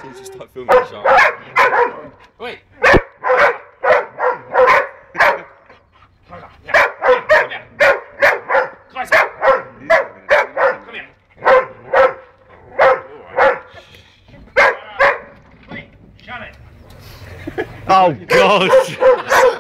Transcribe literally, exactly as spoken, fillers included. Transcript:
Someone just start filming the shark. Wait. Come here. Closer. Come here. Wait, shut it. Oh God!